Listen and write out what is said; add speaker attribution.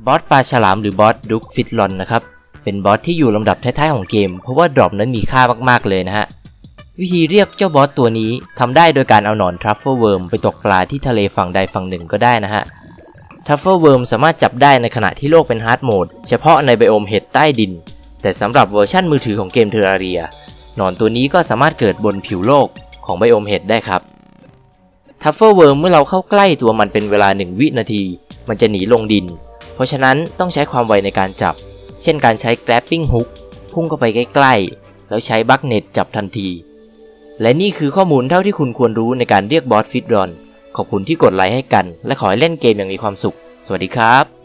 Speaker 1: บอสปลาฉลามหรือบอสดุกฟิตลอนนะครับเป็นบอสที่อยู่ลำดับท้ายๆของเกมเพราะว่าดรอปนั้นมีค่ามากๆเลยนะฮะวิธีเรียกเจ้าบอสตัวนี้ทำได้โดยการเอาหนอนทรัฟเฟิลเวิร์มไปตกปลาที่ทะเลฝั่งใดฝั่งหนึ่งก็ได้นะฮะทรัฟเฟิลเวิร์มสามารถจับได้ในขณะที่โลกเป็นฮาร์ดโหมดเฉพาะในไบโอมเห็ดใต้ดินแต่สำหรับเวอร์ชั่นมือถือของเกมเทอร์ราเรียหนอนตัวนี้ก็สามารถเกิดบนผิวโลกของไบโอมเห็ดได้ครับทรัฟเฟิลเวิร์มเมื่อเราเข้าใกล้ตัวมันเป็นเวลา1 วินาทีมันจะหนีลงดินเพราะฉะนั้นต้องใช้ความไวในการจับเช่นการใช้ grabbing hook พุ่งเข้าไปใกล้ๆแล้วใช้บักเน็ตจับทันทีและนี่คือข้อมูลเท่าที่คุณควรรู้ในการเรียกบอสฟิตรอนขอบคุณที่กดไลค์ให้กันและขอให้เล่นเกมอย่างมีความสุขสวัสดีครับ